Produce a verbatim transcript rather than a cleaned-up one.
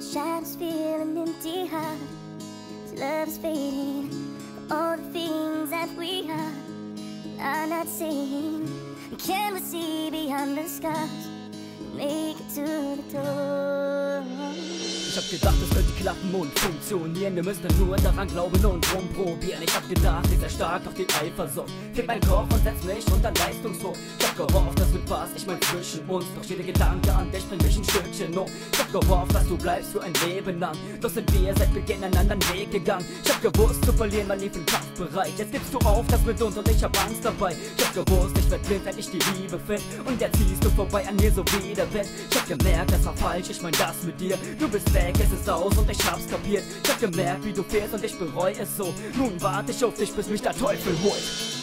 shadows feel an empty heart. This love is fading. All the things that we are are not saying. Can we see beyond the scars? Make it to the door. Ich hab gedacht, es könnte klappen und funktionieren. Wir müssen nur daran glauben und rumprobieren. Ich hab gedacht, ich sei stark, doch die Eifersucht fehlt mein Kopf und setzt mich unter Leistungsdruck. Ich hab gehofft, dass mit Spaß ich mein zwischen uns. Doch jeder Gedanke an dich bringt mich ein Stückchen hoch. Ich hab gehofft, dass du bleibst für ein Leben lang. Doch sind wir seit Beginn einen anderen Weg gegangen. Ich hab gewusst, zu verlieren, man lief im Kampfbereich. Jetzt gibst du auf, das wird uns und ich hab Angst dabei. Ich hab gewusst, ich werd blind, wenn ich die Liebe find. Und jetzt ziehst du vorbei an mir so wie der Wind. Ich hab gemerkt, das war falsch, ich mein das mit dir. Du bist weg, es ist aus und ich hab's kapiert. Ich hab gemerkt, wie du fehlst und ich bereu es so. Nun warte ich auf dich, bis mich der Teufel holt.